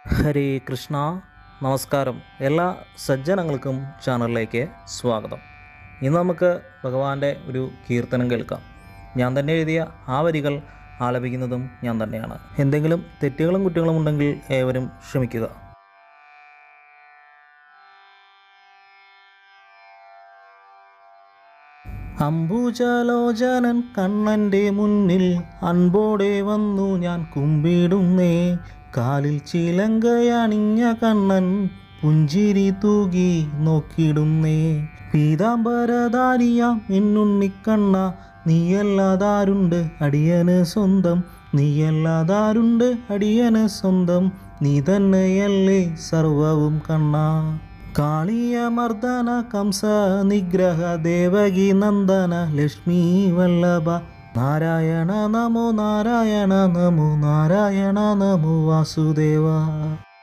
ഹരേ കൃഷ്ണ. നമസ്കാരം. എല്ലാ സജ്ജനങ്ങൾക്കും ചാനലിലേക്ക് സ്വാഗതം. ഇന്ന് നമുക്ക് ഭഗവാന്റെ ഒരു കീർത്തനം കേൾക്കാം. ഞാൻ തന്നെ എഴുതിയ ആ വരികൾ ആലപിക്കുന്നതും ഞാൻ തന്നെയാണ്. എന്തെങ്കിലും തെറ്റുകളും കുറ്റങ്ങളും ഉണ്ടെങ്കിൽ ഏവരും ക്ഷമിക്കുക. അംബുജലോചനൻ കണ്ണൻ്റെ മുന്നിൽ അൻപോടെ വന്നു ഞാൻ കുമ്പിടുന്നേ. കാലിൽ ചിലങ്കയണിഞ്ഞ കണ്ണൻ പുഞ്ചിരി തൂകി നോക്കിടുന്നേ. പീതാംബരധാരിയാം എന്നുണ്ണിക്കണ്ണ, നീയല്ലാതാരുണ്ട് അടിയന് സ്വന്തം, നീയല്ലാതാരുണ്ട് അടിയന് സ്വന്തം, നീ തന്നെയല്ലേ സർവവും കണ്ണാ. കാളിയമർദ്ദന കംസ നിഗ്രഹ ദേവകി നന്ദന ലക്ഷ്മി വല്ലഭ, നാരായണ നമോ നാരായണ നമോ നാരായണ നമോ വാസുദേവ.